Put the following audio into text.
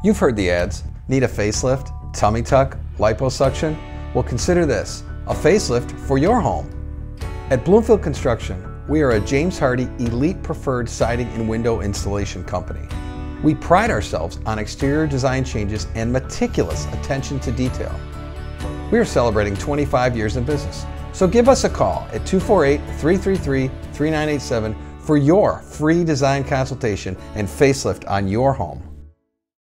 You've heard the ads. Need a facelift, tummy tuck, liposuction? Well, consider this, a facelift for your home. At Bloomfield Construction, we are a James Hardie Elite Preferred Siding and Window Installation Company. We pride ourselves on exterior design changes and meticulous attention to detail. We are celebrating 25 years in business, so give us a call at 248-333-3987 for your free design consultation and facelift on your home.